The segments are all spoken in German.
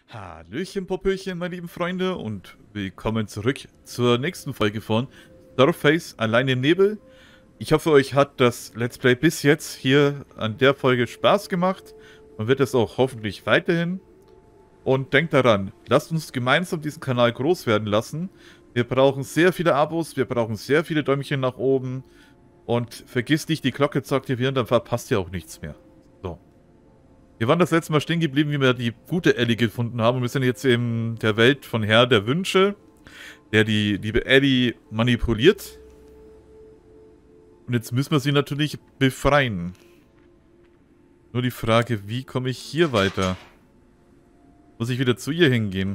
Hallöchen, Popöchen, meine lieben Freunde, und willkommen zurück zur nächsten Folge von Starface Allein im Nebel. Ich hoffe, euch hat das Let's Play bis jetzt hier an der Folge Spaß gemacht und wird es auch hoffentlich weiterhin. Und denkt daran, lasst uns gemeinsam diesen Kanal groß werden lassen. Wir brauchen sehr viele Abos, wir brauchen sehr viele Däumchen nach oben und vergisst nicht, die Glocke zu aktivieren, dann verpasst ihr auch nichts mehr. So. Wir waren das letzte Mal stehen geblieben, wie wir die gute Ellie gefunden haben. Und wir sind jetzt in der Welt von Herr der Wünsche, der die liebe Ellie manipuliert. Und jetzt müssen wir sie natürlich befreien. Nur die Frage, wie komme ich hier weiter? Muss ich wieder zu ihr hingehen?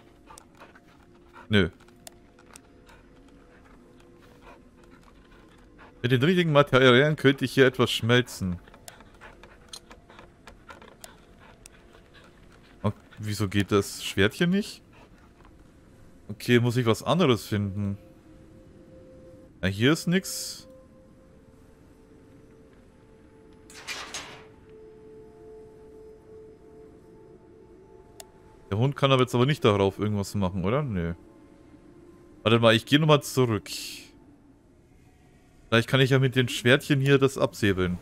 Nö. Mit den richtigen Materialien könnte ich hier etwas schmelzen. Wieso geht das Schwertchen nicht? Okay, muss ich was anderes finden. Ja, hier ist nix. Der Hund kann aber jetzt nicht darauf irgendwas machen, oder? Nö. Warte mal, ich gehe nochmal zurück. Vielleicht kann ich ja mit den Schwertchen hier das absäbeln.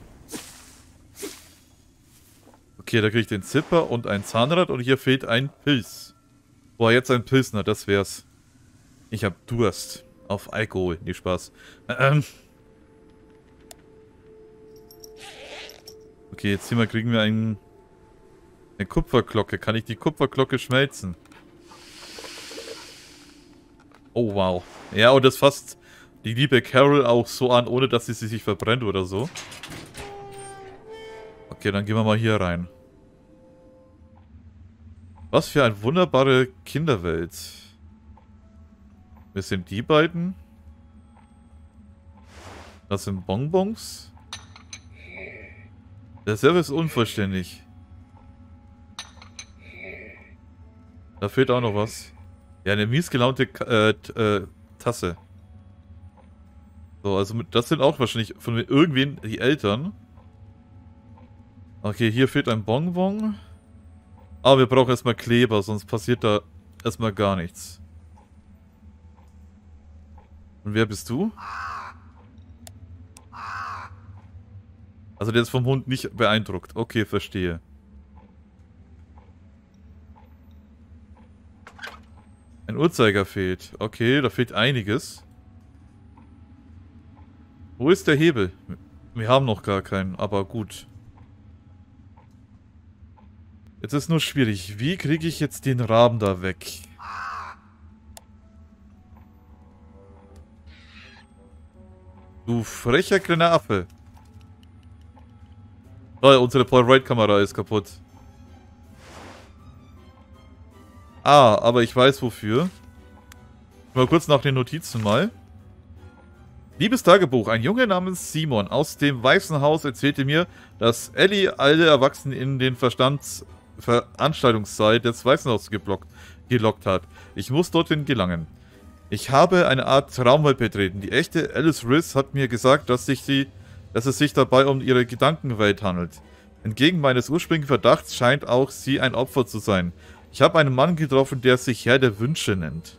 Okay, da kriege ich den Zipper und ein Zahnrad und hier fehlt ein Pilz. Boah, jetzt ein Pilsner, das wär's. Ich hab Durst. Auf Alkohol, nee, Spaß. Okay, jetzt hier mal kriegen wir eine Kupferglocke. Kann ich die Kupferglocke schmelzen? Oh, wow. Ja, und das fasst die liebe Carol auch so an, ohne dass sie sich verbrennt oder so. Okay, dann gehen wir mal hier rein. Was für eine wunderbare Kinderwelt. Wer sind die beiden? Das sind Bonbons. Der Server ist unvollständig. Da fehlt auch noch was. Ja, eine mies gelaunte Tasse. So, also das sind auch wahrscheinlich von irgendwen die Eltern. Okay, hier fehlt ein Bonbon. Aber wir brauchen erstmal Kleber, sonst passiert da erstmal gar nichts. Und wer bist du? Also der ist vom Hund nicht beeindruckt. Okay, verstehe. Ein Uhrzeiger fehlt. Okay, da fehlt einiges. Wo ist der Hebel? Wir haben noch gar keinen, aber gut. Jetzt ist nur schwierig. Wie kriege ich jetzt den Raben da weg? Du frecher kleiner Affe. Oh, unsere Polaroid-Kamera ist kaputt. Ah, aber ich weiß wofür. Mal kurz nach den Notizen mal. Liebes Tagebuch, ein Junge namens Simon aus dem Weißen Haus erzählte mir, dass Ellie alle Erwachsenen in den Veranstaltungszeit des Weißen Hauses gelockt hat. Ich muss dorthin gelangen. Ich habe eine Art Traumwelt betreten. Die echte Alice Riss hat mir gesagt, dass es sich dabei um ihre Gedankenwelt handelt. Entgegen meines ursprünglichen Verdachts scheint auch sie ein Opfer zu sein. Ich habe einen Mann getroffen, der sich Herr der Wünsche nennt.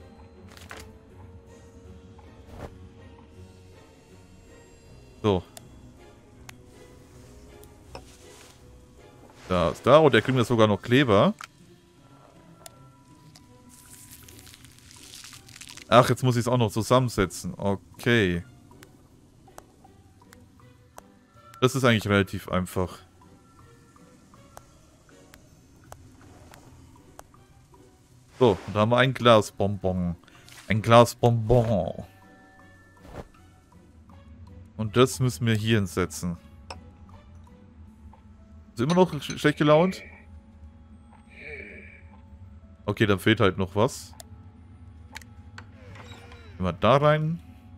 So. Da ist da. Und er kriegt mir sogar noch Kleber. Ach, jetzt muss ich es auch noch zusammensetzen. Okay. Das ist eigentlich relativ einfach. So, da haben wir ein Glasbonbon. Ein Glasbonbon. Und das müssen wir hier hinsetzen. Ist immer noch schlecht gelaunt? Okay, dann fehlt halt noch was. Gehen wir da rein.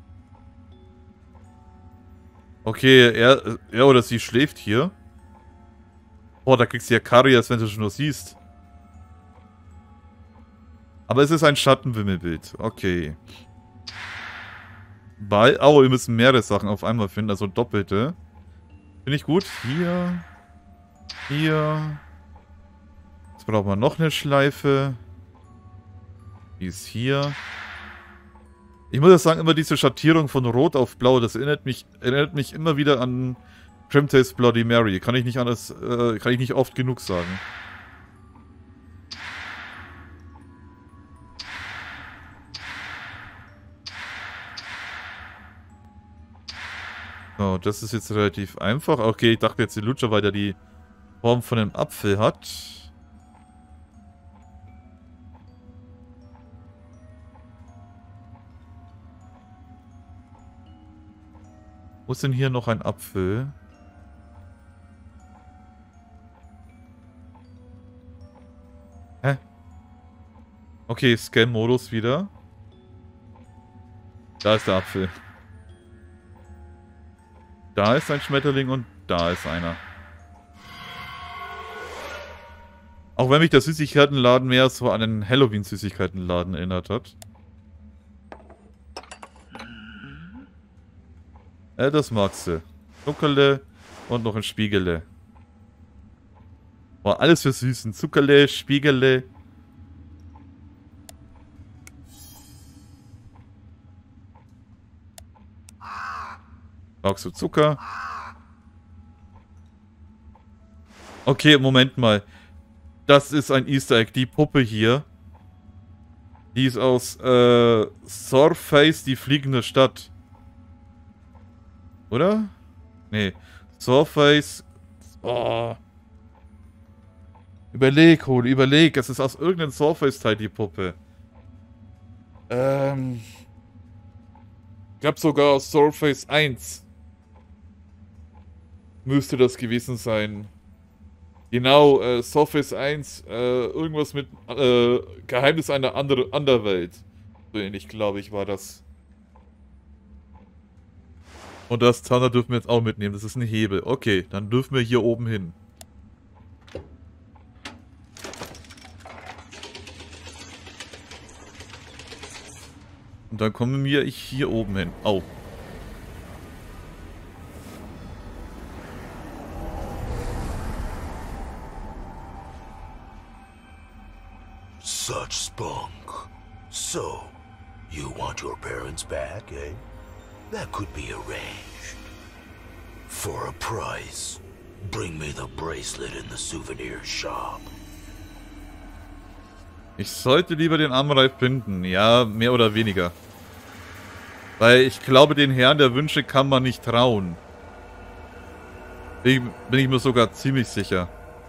Okay, er oder sie schläft hier. Boah, da kriegst du ja Karies, wenn du schon nur siehst. Aber es ist ein Schattenwimmelbild. Okay. Oh, wir müssen mehrere Sachen auf einmal finden, also doppelte. Finde ich gut. Hier. Hier. Jetzt brauchen wir noch eine Schleife. Die ist hier. Ich muss ja sagen, immer diese Schattierung von Rot auf Blau, das erinnert mich immer wieder an Primtale's Bloody Mary. Kann ich nicht anders, kann ich nicht oft genug sagen. So, das ist jetzt relativ einfach. Okay, ich dachte jetzt, die Lutscher, weil der die Form von einem Apfel hat. Wo ist denn hier noch ein Apfel? Hä? Okay, Scan-Modus wieder. Da ist der Apfel. Da ist ein Schmetterling und da ist einer. Auch wenn mich der Süßigkeitenladen mehr so an einen Halloween-Süßigkeitenladen erinnert hat. Das magst du. Zuckerle und noch ein Spiegele. Boah, alles für Süßen. Zuckerle, Spiegele. Magst du Zucker? Okay, Moment mal. Das ist ein Easter Egg. Die Puppe hier. Die ist aus Surface, die fliegende Stadt. Oder? Nee. Surface. Oh. Überleg, Hol, überleg. Es ist aus irgendeinem Surface-Teil, die Puppe. Ich glaube sogar aus Surface 1. Müsste das gewesen sein. Genau, Surface 1, irgendwas mit Geheimnis einer Anderwelt. So ähnlich, glaube ich, war das. Und das Zander dürfen wir jetzt auch mitnehmen. Das ist ein Hebel. Okay, dann dürfen wir hier oben hin. Und dann kommen wir hier oben hin. Au. Such spunk. So, you want your parents back, eh? That could be arranged. For a price, bring me the bracelet in the souvenir shop. Ich sollte lieber den Armreif binden. Ja, mehr oder weniger. Weil ich glaube, den Herrn der Wünsche kann man nicht trauen. Bin ich mir sogar ziemlich sicher.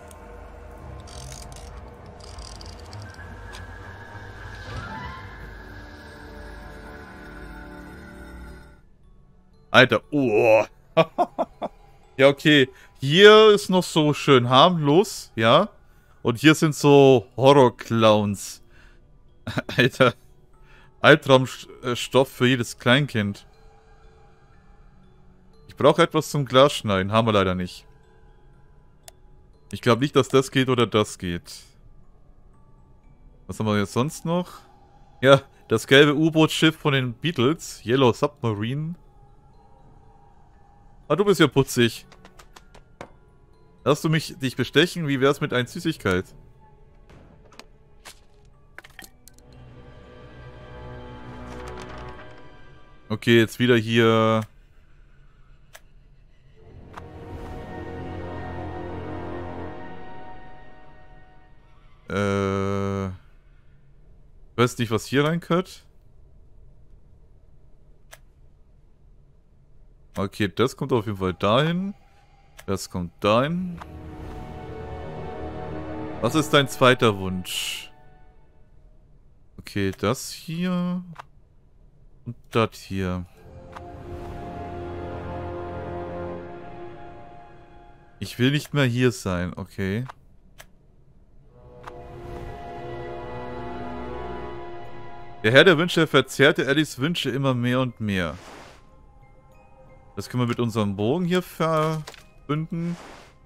Alter, oh. Ja, okay. Hier ist noch so schön harmlos, ja. Und hier sind so Horror-Clowns. Alter. Albtraumstoff für jedes Kleinkind. Ich brauche etwas zum Glasschneiden. Haben wir leider nicht. Ich glaube nicht, dass das geht oder das geht. Was haben wir jetzt sonst noch? Ja, das gelbe U-Boot-Schiff von den Beatles. Yellow Submarine. Ah, du bist ja putzig. Lass du dich bestechen? Wie wär's mit einer Süßigkeit? Okay, jetzt wieder hier. Weiß nicht, was hier rein gehört. Okay, das kommt auf jeden Fall dahin. Das kommt dahin. Was ist dein zweiter Wunsch? Okay, das hier. Und das hier. Ich will nicht mehr hier sein, okay. Der Herr der Wünsche verzehrte Ellies Wünsche immer mehr und mehr. Das können wir mit unserem Bogen hier verbünden.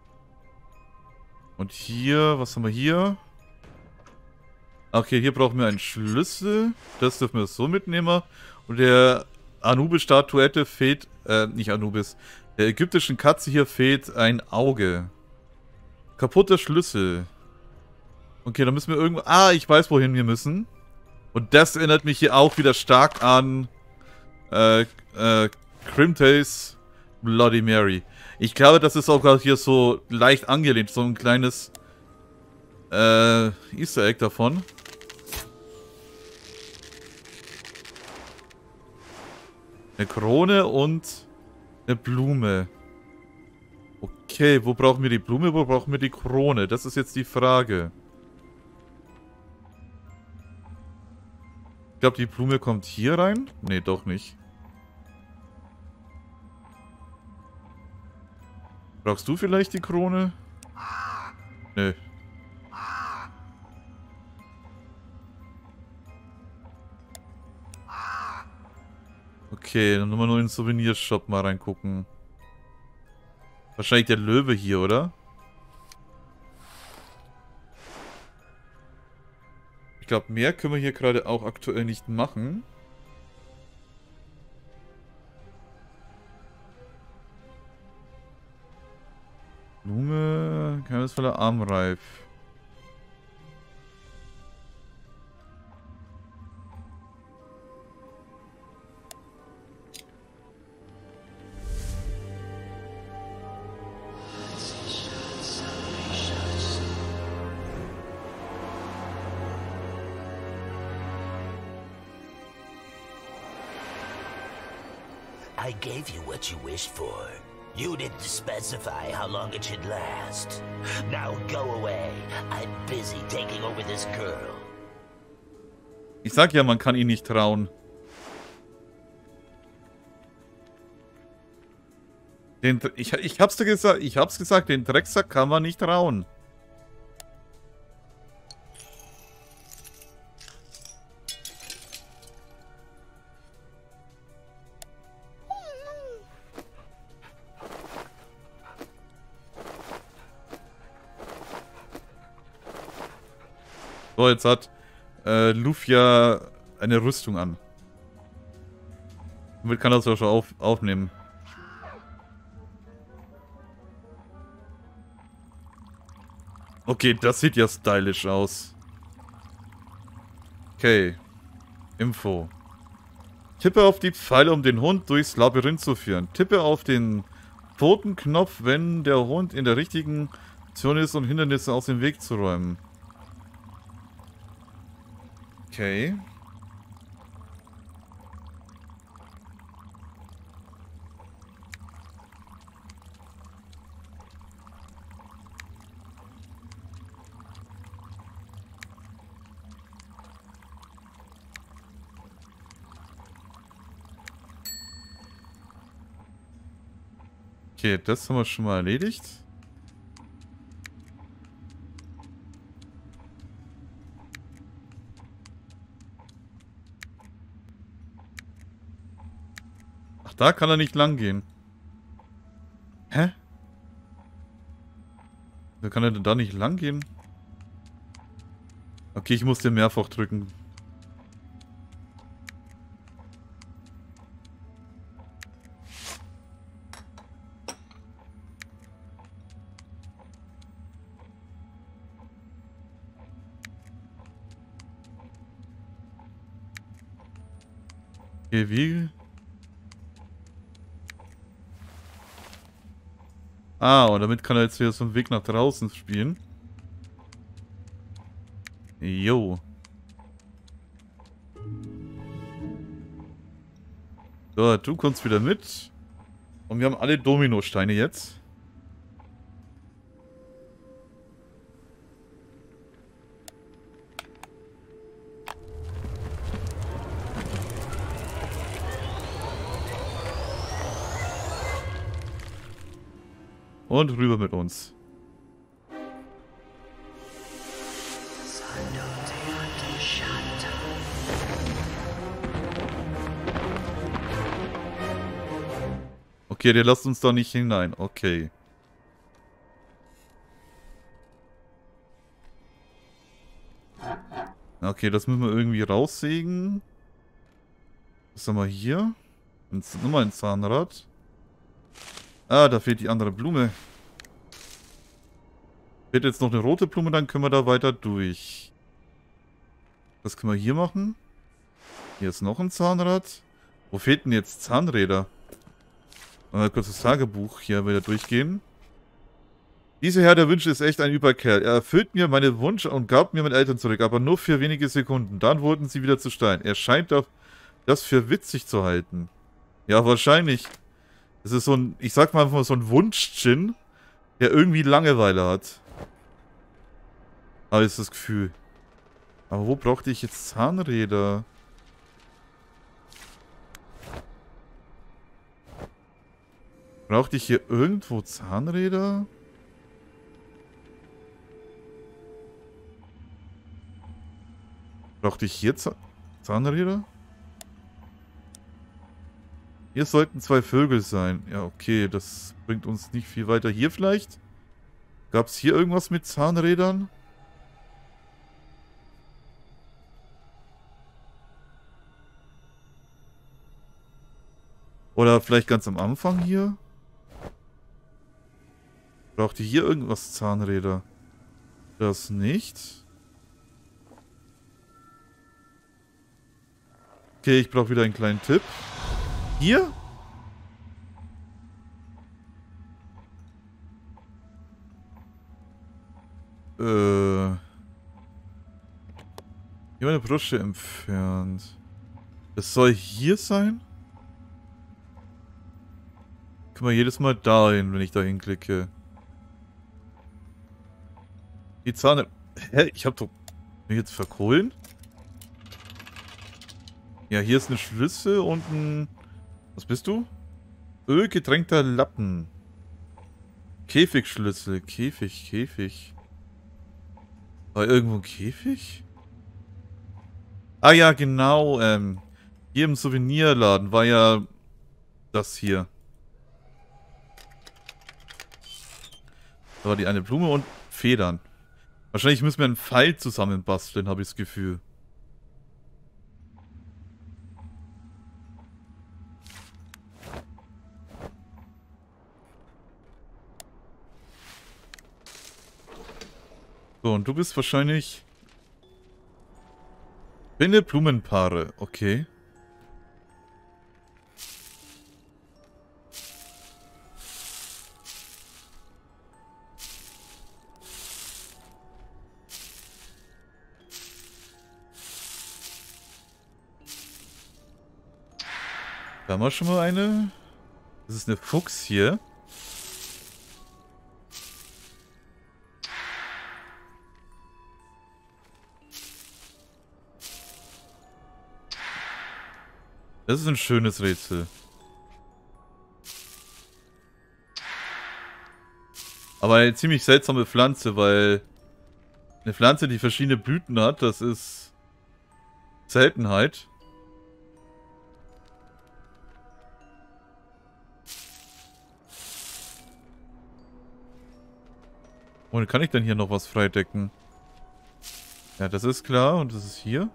Und hier, was haben wir hier? Okay, hier brauchen wir einen Schlüssel. Das dürfen wir so mitnehmen. Und der Anubis-Statuette fehlt, nicht Anubis, der ägyptischen Katze hier fehlt ein Auge. Kaputter Schlüssel. Okay, dann müssen wir irgendwo... Ah, ich weiß, wohin wir müssen. Und das erinnert mich hier auch wieder stark an Crimtay's Bloody Mary. Ich glaube, das ist auch gerade hier so leicht angelehnt. So ein kleines Easter Egg davon. Eine Krone und eine Blume. Okay, wo brauchen wir die Blume, wo brauchen wir die Krone? Das ist jetzt die Frage. Ich glaube, die Blume kommt hier rein. Nee, doch nicht. Brauchst du vielleicht die Krone? Nö. Okay, dann müssen wir nur in den Souvenirshop mal reingucken. Wahrscheinlich der Löwe hier, oder? Ich glaube, mehr können wir hier gerade auch aktuell nicht machen. Blume, geheimnisvoller Armreif. I gave you what you wished for. You didn't specify how long it should last. Now go away. I'm busy taking over this girl. Ich sag ja, man kann ihn nicht trauen. Ich hab's dir gesagt, den Drecksack kann man nicht trauen. So, jetzt hat Lufia eine Rüstung an. Damit kann er es auch schon aufnehmen. Okay, das sieht ja stylisch aus. Okay. Info. Tippe auf die Pfeile, um den Hund durchs Labyrinth zu führen. Tippe auf den Totenknopf, wenn der Hund in der richtigen Position ist, um Hindernisse aus dem Weg zu räumen. Okay. Okay, das haben wir schon mal erledigt. Ach, da kann er nicht lang gehen. Hä? Wie kann er denn da nicht lang gehen? Okay, ich muss den mehrfach drücken. Okay, wie? Ah, und damit kann er jetzt wieder so einen Weg nach draußen spielen. Jo. So, du kommst wieder mit. Und wir haben alle Dominosteine jetzt. Und rüber mit uns. Okay, der lasst uns doch nicht hinein. Okay. Okay, das müssen wir irgendwie raussägen. Was haben wir hier? Nochmal ein Zahnrad. Ah, da fehlt die andere Blume. Fehlt jetzt noch eine rote Blume, dann können wir da weiter durch. Was können wir hier machen? Hier ist noch ein Zahnrad. Wo fehlt denn jetzt Zahnräder? Mal kurz das Tagebuch hier wieder durchgehen. Dieser Herr der Wünsche ist echt ein Überkerl. Er erfüllt mir meine Wunsch und gab mir meine Eltern zurück, aber nur für wenige Sekunden. Dann wurden sie wieder zu Stein. Er scheint doch das für witzig zu halten. Ja, wahrscheinlich. Das ist so ein, ich sag mal so ein Wunsch-Djinn, der irgendwie Langeweile hat. Habe ich das Gefühl. Aber wo brauchte ich jetzt Zahnräder? Brauchte ich hier irgendwo Zahnräder? Brauchte ich hier Zahnräder? Hier sollten 2 Vögel sein. Ja, okay, das bringt uns nicht viel weiter. Hier vielleicht? Gab es hier irgendwas mit Zahnrädern? Oder vielleicht ganz am Anfang hier? Braucht ihr hier irgendwas Zahnräder? Das nicht. Okay, ich brauche wieder einen kleinen Tipp. Hier? Hier war eine Brosche entfernt. Das soll hier sein? Guck mal, jedes Mal dahin, wenn ich da hinklicke. Die Zahne... Hä? Ich hab doch... Bin ich jetzt verkohlen? Ja, hier ist eine Schlüssel und ein... Was bist du? Ölgetränkter Lappen. Käfigschlüssel. Käfig. War irgendwo ein Käfig? Ah ja, genau. Hier im Souvenirladen war ja das hier. Da war die eine Blume und Federn. Wahrscheinlich müssen wir einen Pfeil zusammenbasteln, habe ich das Gefühl. So, und du bist wahrscheinlich... Finde Blumenpaare, okay. Da haben wir schon mal eine. Das ist eine Fuchs hier. Das ist ein schönes Rätsel. Aber eine ziemlich seltsame Pflanze, weil eine Pflanze, die verschiedene Blüten hat, das ist Seltenheit. Und kann ich denn hier noch was freidecken? Ja, das ist klar und das ist hier.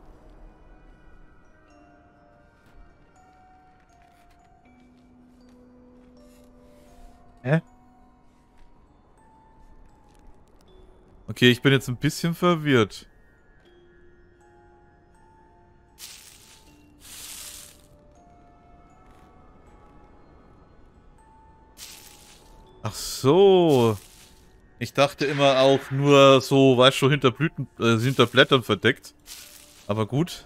Hä? Okay, ich bin jetzt ein bisschen verwirrt. Ach so. Ich dachte immer auch nur so, weißt du, hinter Blüten, hinter Blättern verdeckt. Aber gut.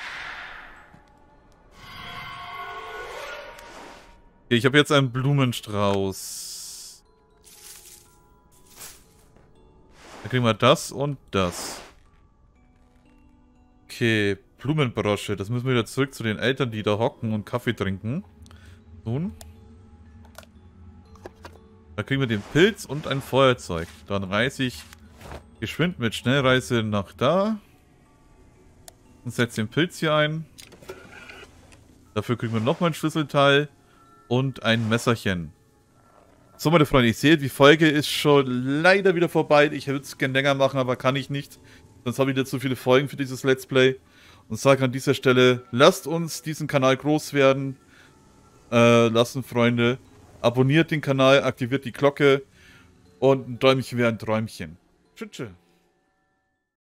Okay, ich habe jetzt einen Blumenstrauß. Dann kriegen wir das und das. Okay, Blumenbrosche. Das müssen wir wieder zurück zu den Eltern, die da hocken und Kaffee trinken. Nun. Da kriegen wir den Pilz und ein Feuerzeug. Dann reise ich geschwind mit Schnellreise nach da. Und setze den Pilz hier ein. Dafür kriegen wir nochmal ein Schlüsselteil. Und ein Messerchen. So, meine Freunde, ich sehe, die Folge ist schon leider wieder vorbei. Ich würde es gerne länger machen, aber kann ich nicht. Sonst habe ich wieder zu viele Folgen für dieses Let's Play. Und sage an dieser Stelle, lasst uns diesen Kanal groß werden. Lasst uns, Freunde. Abonniert den Kanal, aktiviert die Glocke. Und ein Däumchen wäre ein Träumchen. Tschüss.